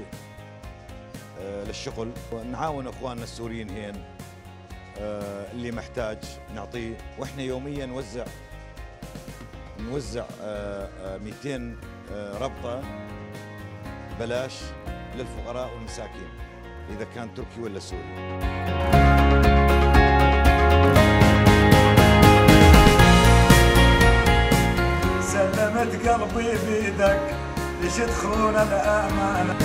للشغل، ونعاون اخواننا السوريين هين اللي محتاج نعطيه. واحنا يوميا نوزع 200 ربطه ببلاش للفقراء والمساكين اذا كان تركي ولا سوري. سلمت قلبي بيدك ليش تخون الأمانة.